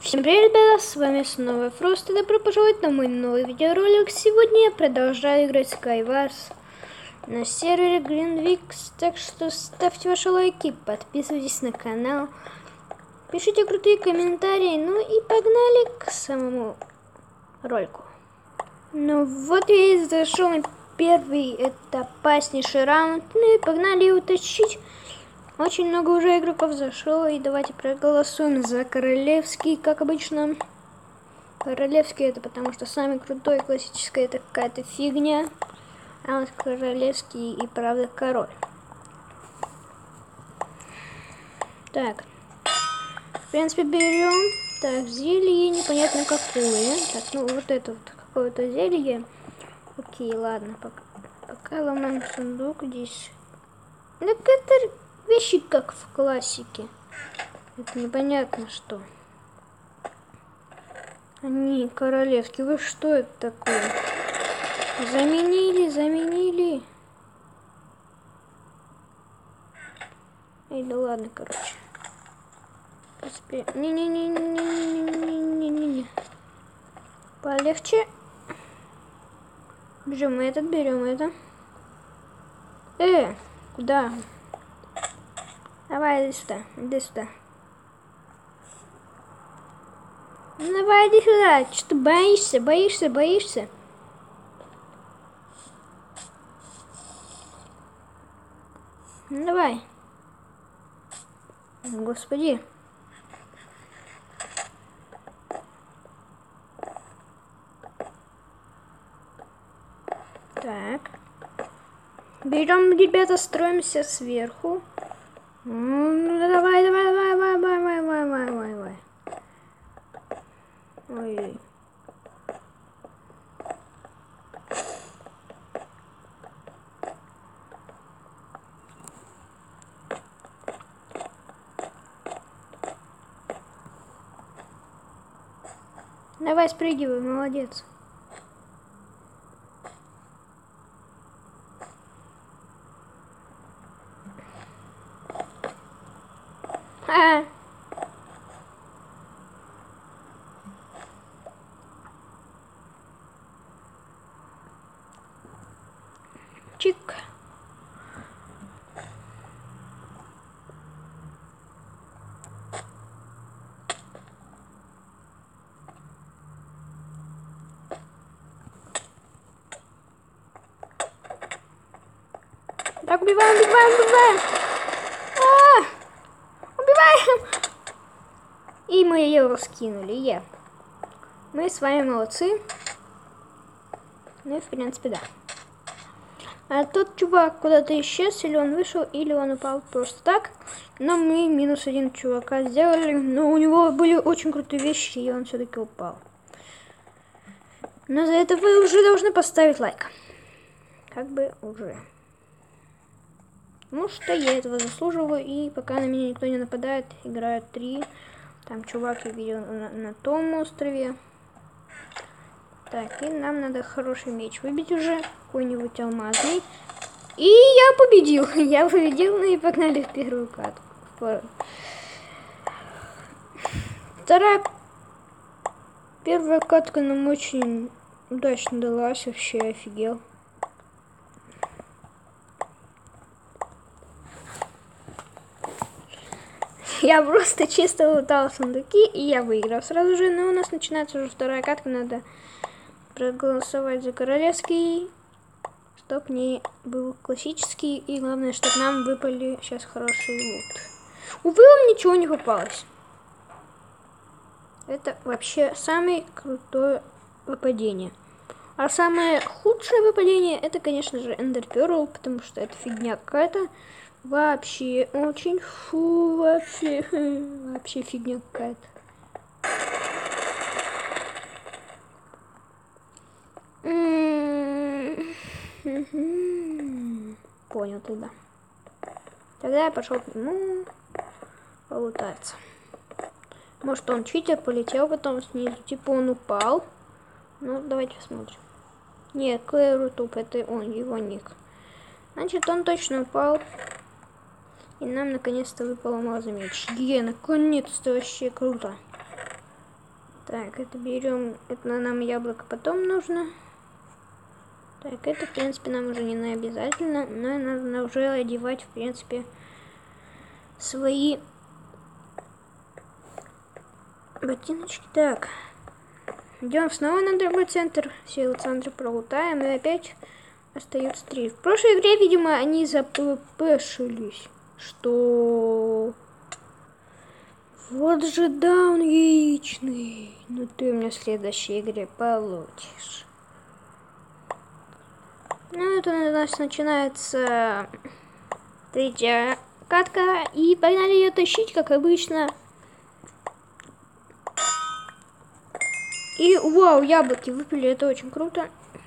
Всем привет, ребята, с вами снова Фрост, и добро пожаловать на мой новый видеоролик. Сегодня я продолжаю играть Skywars на сервере Greenvix, так что ставьте ваши лайки, подписывайтесь на канал, пишите крутые комментарии, ну и погнали к самому ролику. Ну вот я и зашел на первый, это опаснейший раунд, ну и погнали его тащить. Очень много уже игроков зашло, и давайте проголосуем за королевский, как обычно. Королевский это потому что самый крутой, классический это какая-то фигня. А вот королевский и правда король. Так. В принципе берем. Так, зелье непонятно какое. Так, ну вот это вот какое-то зелье. Окей, ладно, пока ломаем сундук здесь. Так это вещи как в классике. Это непонятно что. Они королевские. Вы что это такое? Заменили. Эй, да ладно, короче. Не. Полегче. Берем это. Куда? Давай, иди сюда. Давай, иди сюда. Что ты боишься? Ну, давай. Господи. Так. Берем, ребята, строимся сверху. Ну, давай. Ой. Давай, спрыгивай, молодец. Чик. Так, убиваем. Убиваем. И мы ее скинули. Мы с вами молодцы. Ну и в принципе да. А тот чувак куда-то исчез, или он вышел, или он упал просто так. Но мы минус один чувака сделали, но у него были очень крутые вещи, и он все-таки упал. Но за это вы уже должны поставить лайк. Как бы уже. Потому что я этого заслуживаю, и пока на меня никто не нападает, играют 3. Там чувак я видел на том острове. Так, и нам надо хороший меч выбить уже, какой-нибудь алмазный. И я победил, ну и погнали в первую катку. Первая катка нам очень удачно далась, вообще офигел. Я просто чисто лутал сундуки, и я выиграл сразу же. Но у нас начинается уже вторая катка, надо проголосовать за королевский, чтоб не был классический, и главное, чтобы нам выпали сейчас хороший лут. Увы, вам ничего не попалось. Это вообще самое крутое выпадение. А самое худшее выпадение, это, конечно же, Ender Pearl, потому что это фигня какая-то. Вообще очень вообще фигня какая-то. Понял тогда. Тогда я пошел к нему полутаться. Может он читер, полетел потом снизу. Типа он упал. Ну, давайте посмотрим. Нет, Клэрутуп, это он, его ник. Значит, он точно упал. И нам наконец-то выпал алмазный меч. Наконец-то вообще круто. Так, это берем. Это нам яблоко потом нужно. Так, это, в принципе, нам уже не обязательно. Но надо уже одевать, в принципе, свои ботиночки. Так. Идем снова на другой центр. Все центры пролутаем. И опять остается 3. В прошлой игре, видимо, они заппшились. Что... Вот же даун яичный. Ну ты у меня в следующей игре получишь. Ну это у нас начинается 3-я катка. И погнали ее тащить, как обычно. И вау, яблоки выпили, это очень круто.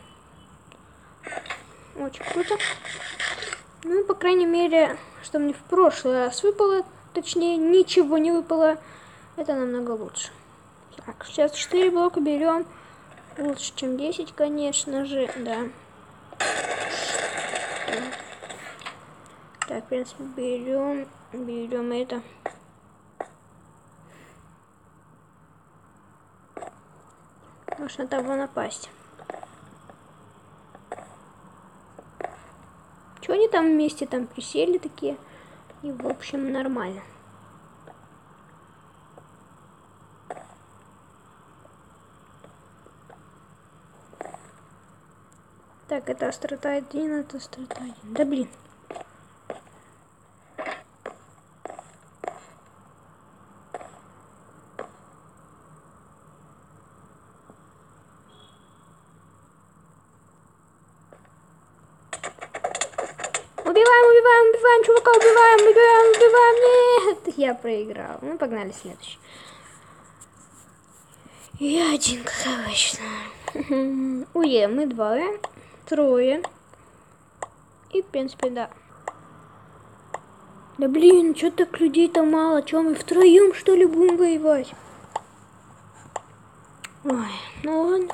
Очень круто. Ну, по крайней мере, что мне в прошлый раз выпало, точнее, ничего не выпало, это намного лучше. Так, сейчас 4 блока берем. Лучше, чем 10, конечно же, да. Так, в принципе, берем это. Можно того напасть. Чего они там вместе там присели такие? И, в общем, нормально. Так, это острота 1, это острота 1. Да блин. Убиваем, чувака, убиваем, нет! Я проиграл. Ну, погнали следующий. Я один, как обычно. Уе, мы 2, 3. И, в принципе, да. Да блин, что так людей-то мало? Че мы втроем, что ли, будем воевать? Ой, ну ладно.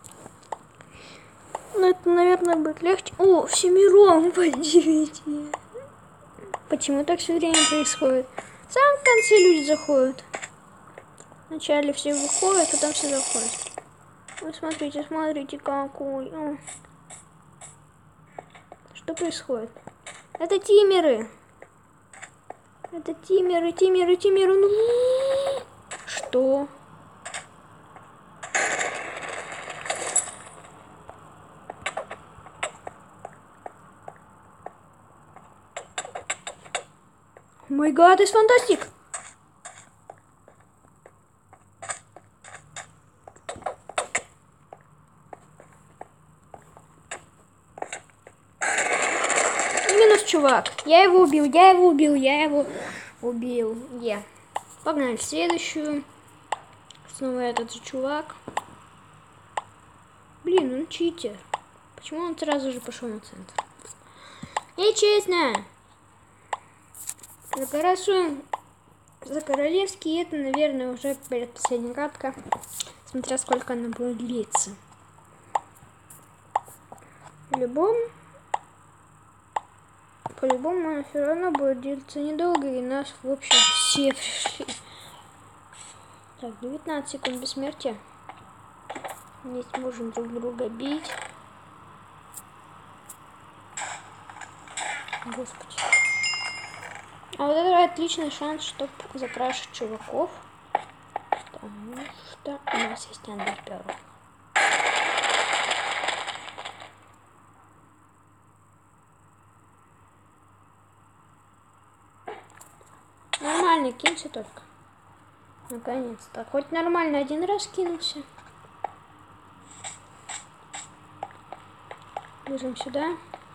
Ну, это, наверное, будет легче. О, всемиром подивите. Почему так все время происходит? В самом конце люди заходят. Вначале все выходят, потом все заходят. Вы смотрите, какой. О. Что происходит? Это тимеры. Это тимеры. Ну, что? Мой гад, это фантастик! Минус чувак. Я его убил. Погнали в следующую. Снова этот же чувак. Блин, он читер. Почему он сразу же пошел на центр? Нечестно! За королевский, это, наверное, уже предпоследняя катка. Смотря сколько она будет длиться. По-любому она все равно будет длиться недолго, и нас, в общем, все пришли. Так, 19 секунд бессмертия. Здесь можем друг друга бить. Господи. А вот это отличный шанс, чтобы закрашить чуваков. Потому что у нас есть андерперл. Нормально, кинься только. Наконец-то. Хоть нормально один раз кинулся. Бежим сюда.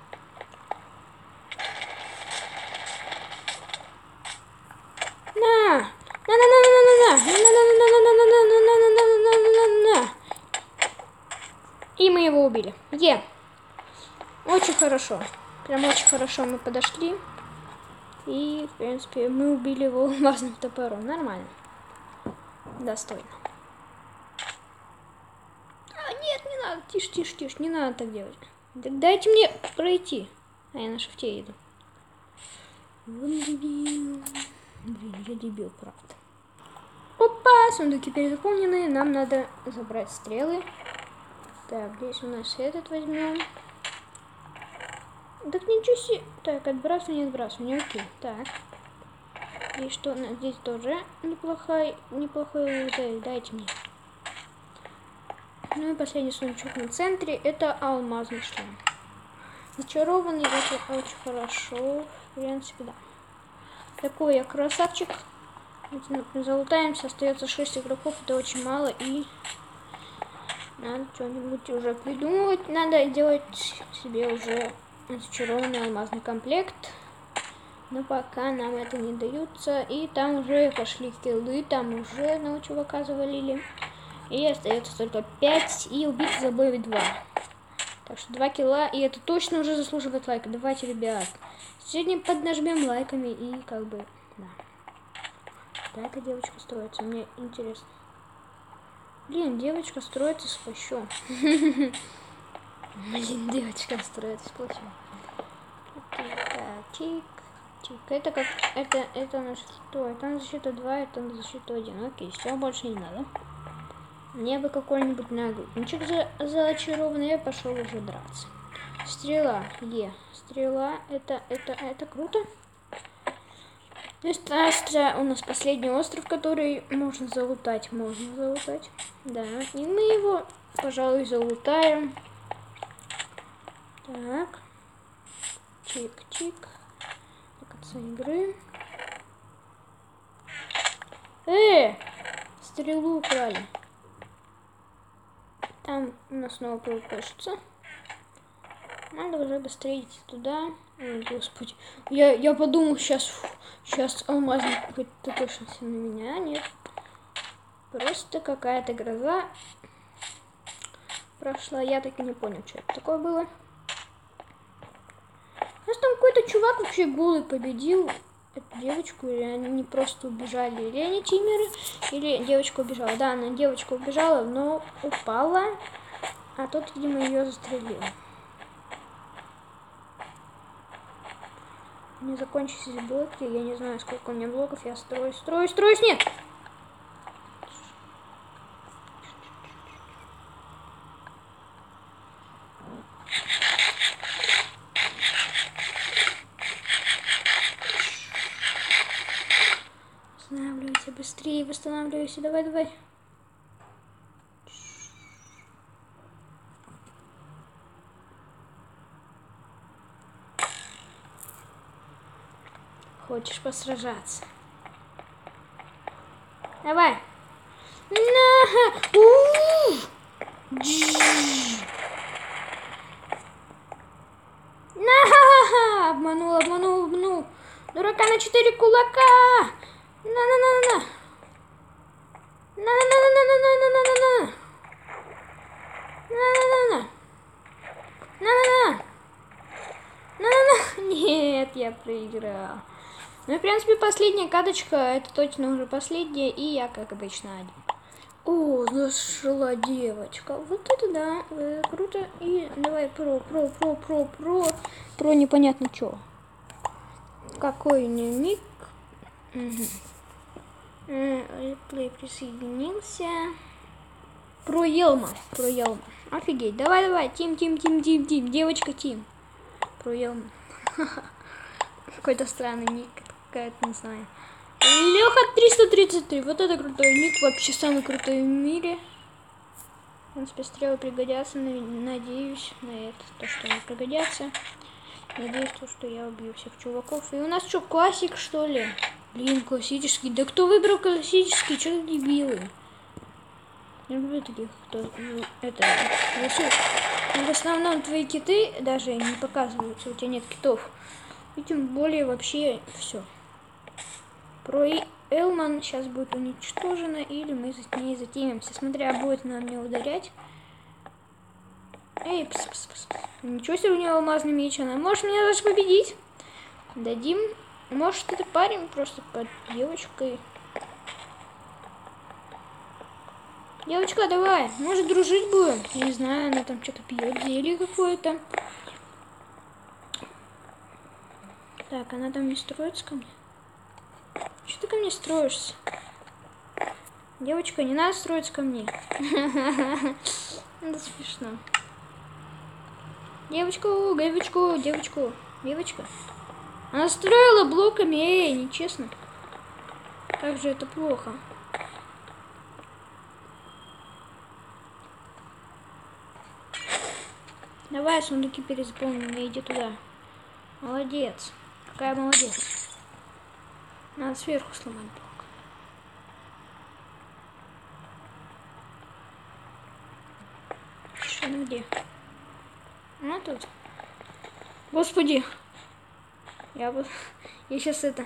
И мы его убили. Очень хорошо. Прям очень хорошо мы подошли. И, в принципе, мы убили его алмазным топором. Нормально. Достойно. Нет, не надо. Тише. Не надо так делать. Так дайте мне пройти. А я на шифте еду. Блин, я дебил, правда. Оп. Опа, сундуки перезаполнены. Нам надо забрать стрелы. Так, здесь у нас этот возьмем. Так ничего себе. Так, отбрасывание, окей. Так. И что, здесь тоже неплохой лузель. Дайте мне. Ну и последний сундучок на центре. Это алмазный шлем. Зачарованный, это очень хорошо. В принципе, да. Такой я красавчик. Залутаемся, остается 6 игроков, это очень мало, и надо что-нибудь уже придумывать. Надо делать себе уже зачарованный алмазный комплект. Но пока нам это не даются. И там уже пошли киллы, там уже одного чувака завалили. И остается только 5, и убить забыли 2. Так что 2 килла, и это точно уже заслуживает лайка. Давайте, ребят, сегодня поднажмем лайками, и как бы, да. Да, эта девочка строится, мне интересно. Блин, девочка строится с плащом. Блин, девочка строится с плащом. Чик, чик. Это как, это на что? Это на защиту 2, это на защиту 1. Окей, все, больше не надо. Мне бы какой-нибудь нагрудничек зачарованный, я пошел уже драться. Стрела, стрела, это круто. Это у нас последний остров, который можно залутать. Да, и мы его, пожалуй, залутаем. Так. Чик-чик. До конца игры. Стрелу украли. Там у нас снова пишется. Надо уже быстрее идти туда. Ой, господи. Я подумал, сейчас алмазник какой-то точился на меня. Нет. Просто какая-то гроза прошла. Я так и не понял, что это такое было. У нас там какой-то чувак вообще голый победил эту девочку. Или они не просто убежали. Или они тимеры, или девочка убежала. Да, она девочка убежала, но упала. А тот, видимо, ее застрелил. Не закончились блоки, я не знаю, сколько у меня блоков, я строюсь, нет! Восстанавливайся быстрее, восстанавливайся, давай. Хочешь посражаться? Давай. Обманул. Дурака на 4 кулака. На. Нет, я проиграл. Ну и, в принципе, последняя каточка, это точно уже последняя, и я, как обычно, один. О, зашла девочка. Вот это да, круто. И давай про непонятно что. Какой у нее ник? Плей присоединился. Про Елма. Офигеть. Давай. Тим. Девочка Тим. Про Елма. Какой-то странный ник. Какая-то, не знаю. Леха 333. Вот это крутой ник. Вообще самый крутой в мире. В принципе, стрелы пригодятся. Надеюсь на это. То, что они пригодятся. Надеюсь, что я убью всех чуваков. И у нас что, классик, что ли? Блин, классический. Да кто выбрал классический? Что за дебилы? Не люблю таких, кто... Это... В основном твои киты даже не показываются. У тебя нет китов. И тем более вообще все. Про Элман сейчас будет уничтожена, или мы за ней затемимся. Смотря, будет она мне ударять. Эй, ничего себе, у нее алмазный меч, она может меня даже победить. Дадим. Может, это парень просто под девочкой. Девочка, давай, может, дружить будем? Я не знаю, она там что-то пьет, зелье какое-то. Так, она там не строится ко мне? Что ты ко мне строишься? Девочка, не надо строиться ко мне. Это смешно. Девочку, девочка. Она строила блоками, нечестно. Как же это плохо. Давай, сундуки перезаполнены, иди туда. Молодец. Какая молодец. Надо сверху сломать блок. Что, ну где? А тут. Господи. Я сейчас это...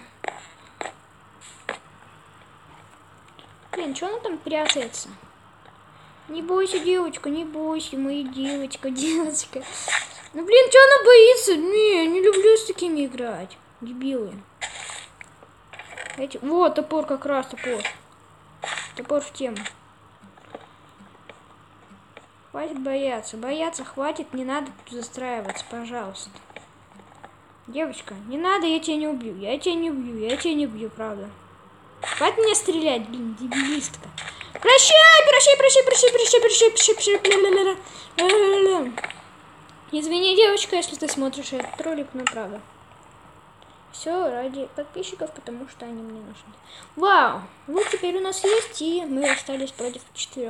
Блин, что она там прятается? Не бойся, девочка, не бойся, моя девочка. Ну, блин, что она боится? Не люблю с такими играть. Дебилы. Эти... Вот, топор как раз, топор. Топор в тему. Хватит бояться. Бояться хватит, не надо тут застраиваться, пожалуйста. Девочка, не надо, я тебя не убью. Я тебя не убью, правда. Хватит мне стрелять, блин, дебилистка. Прощай. Извини, девочка, если ты смотришь этот ролик, но правда. Все ради подписчиков, потому что они мне нужны. Вау! Вот теперь у нас есть, и мы остались против 4.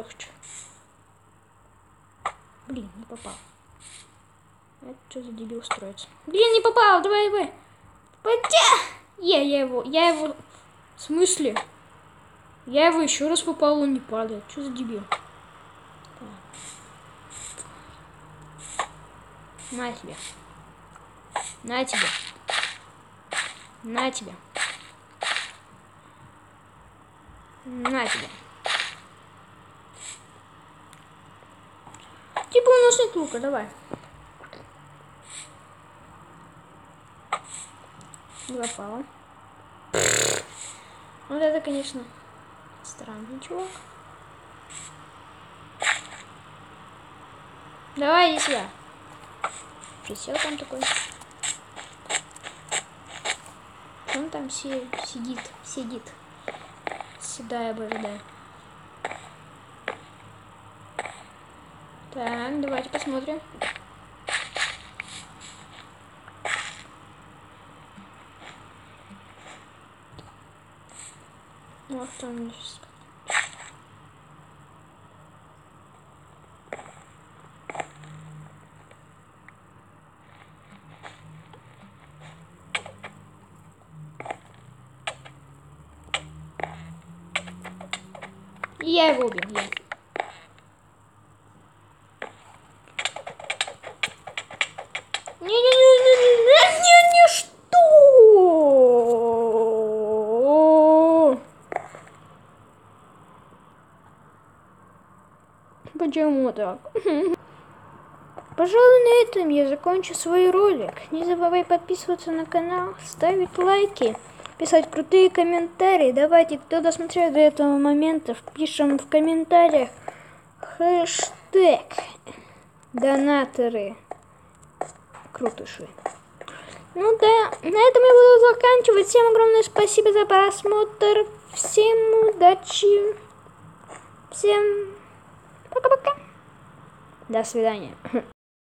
Блин, не попал. Это что за дебил строится? Блин, не попал, давай. Я его... В смысле? Я его еще раз попал, он не падает. Что за дебил? На тебе. На тебе. На тебе. На тебе. Типа у нас нет лука, давай. Не попало. Вот это, конечно, странный чувак. Давай, иди сюда. Присел там такой. Он там сидит. Седая борода. Так, давайте посмотрим. Вот там здесь. Я его убил. Не, что? Почему так? Пожалуй, на этом я закончу свой ролик. Не забывай подписываться на канал, ставить лайки, писать крутые комментарии. Давайте, кто досмотрел до этого момента, пишем в комментариях хэштег донаторы крутыши. Ну да, на этом я буду заканчивать. Всем огромное спасибо за просмотр. Всем удачи. Всем пока-пока. До свидания.